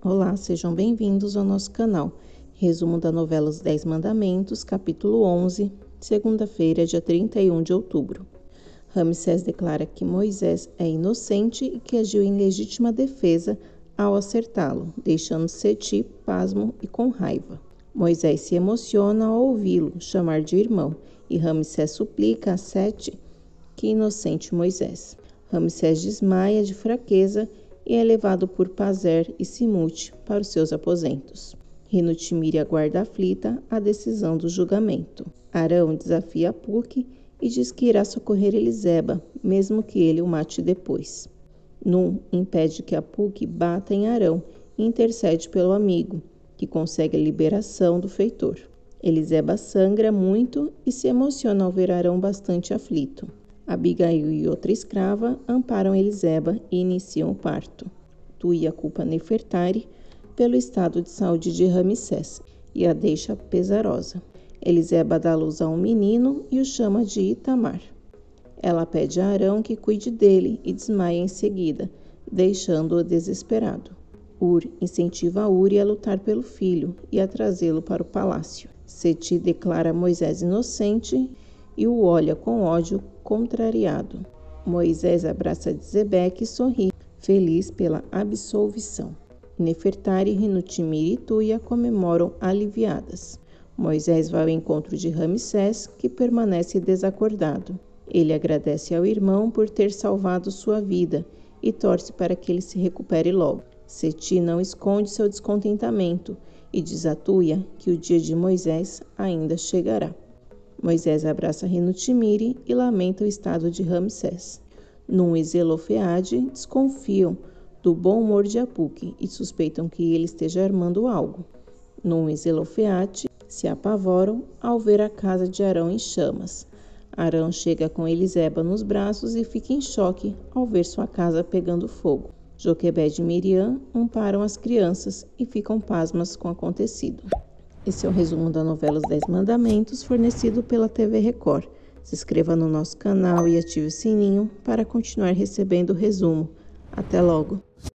Olá, sejam bem-vindos ao nosso canal. Resumo da novela Os 10 Mandamentos, capítulo 11, segunda-feira, dia 31 de outubro. Ramsés declara que Moisés é inocente e que agiu em legítima defesa ao acertá-lo, deixando Seti pasmo e com raiva. Moisés se emociona ao ouvi-lo chamar de irmão e Ramsés suplica a Seti que inocente Moisés. Ramsés desmaia de fraqueza e é levado por Pazer e Simute para os seus aposentos. Rinutimirê aguarda aflita a decisão do julgamento. Arão desafia Apuque e diz que irá socorrer Eliseba, mesmo que ele o mate depois. Num impede que Apuque bata em Arão e intercede pelo amigo, que consegue a liberação do feitor. Eliseba sangra muito e se emociona ao ver Arão bastante aflito. Abigail e outra escrava amparam Eliseba e iniciam o parto. Tuia culpa Nefertari pelo estado de saúde de Ramsés e a deixa pesarosa. Eliseba dá luz a um menino e o chama de Itamar. Ela pede a Arão que cuide dele e desmaia em seguida, deixando-o desesperado. Incentiva Uri a lutar pelo filho e a trazê-lo para o palácio. Seti declara Moisés inocente e o olha com ódio contrariado. Moisés abraça Zebeque e sorri, feliz pela absolvição. Nefertari, Rinutimirê e Tuia comemoram aliviadas. Moisés vai ao encontro de Ramsés, que permanece desacordado. Ele agradece ao irmão por ter salvado sua vida e torce para que ele se recupere logo. Seti não esconde seu descontentamento e diz a Tuia que o dia de Moisés ainda chegará. Moisés abraça Rinutimirê e lamenta o estado de Ramsés. Num e Zelofeade desconfiam do bom humor de Apuque e suspeitam que ele esteja armando algo. Num e Zelofeade se apavoram ao ver a casa de Arão em chamas. Arão chega com Eliseba nos braços e fica em choque ao ver sua casa pegando fogo. Joquebede e Miriam amparam as crianças e ficam pasmas com o acontecido. Esse é o resumo da novela Os 10 Mandamentos, fornecido pela TV Record. Se inscreva no nosso canal e ative o sininho para continuar recebendo o resumo. Até logo!